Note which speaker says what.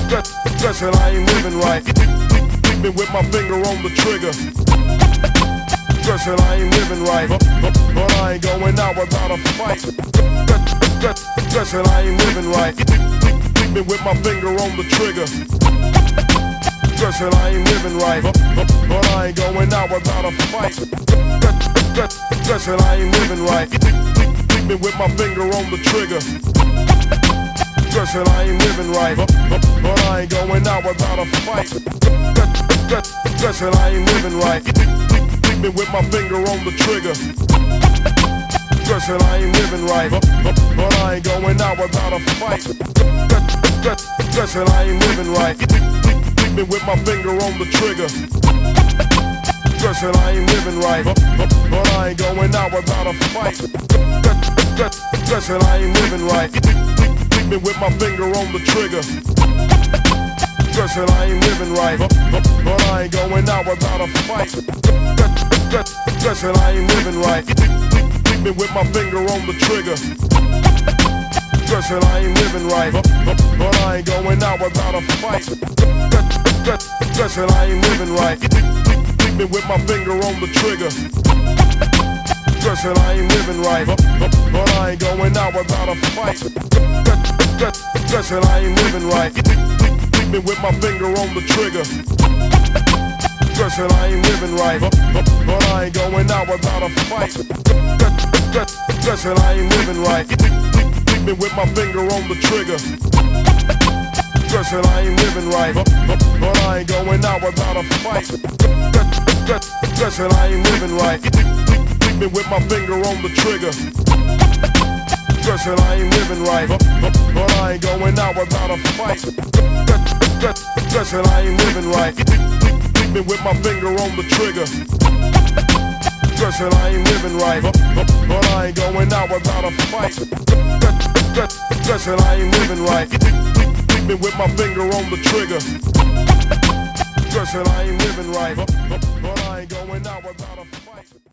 Speaker 1: Stressin, I ain't living right. Been with my finger on the trigger. Stressin, I ain't living right. But I ain't going out without a fight. Stressin, I ain't living right. Been with my finger on the trigger. Stressin, I ain't living right. But I ain't going out without a fight. Stressin, I ain't living right. Been with my finger on the trigger. Stressin, I ain't living right. But I ain't going out without a fight. Stressin, I ain't living right. Been with my finger on the trigger. Stressin, I ain't living right. But I ain't going out without a fight. Stressin, I ain't living right. Been with my finger on the trigger. Stressin, I ain't living right. But I ain't going out without a fight. Stressin, I ain't living right. Been with my finger on the trigger. Stressin, I ain't living right. But I ain't going out without a fight. Stressin, I ain't living right. Been with my finger on the trigger. Stressin, I ain't living right. But I ain't going out without a fight. Stressin, I ain't living right. Been with my finger on the trigger. Stressin, I ain't living right. But I ain't going out without a fight. Stressin, I ain't living right. Been with my finger on the trigger. Stressin, I ain't living right. But I ain't going out without a fight. Stressin, I ain't living right. Been with my finger on the trigger. Stressin, I ain't living right. But I ain't going out without a fight. Stressin, I ain't living right. Been with my finger on the trigger. Stressin, I ain't living right. But I ain't going out without a fight. Stressin, I ain't living right. Been with my finger on the trigger. Stressin, I ain't living right. But I ain't going out without a fight. Stressin, I ain't living right. Been with my finger on the trigger. Stressin, I ain't living right. But I ain't going out without a fight.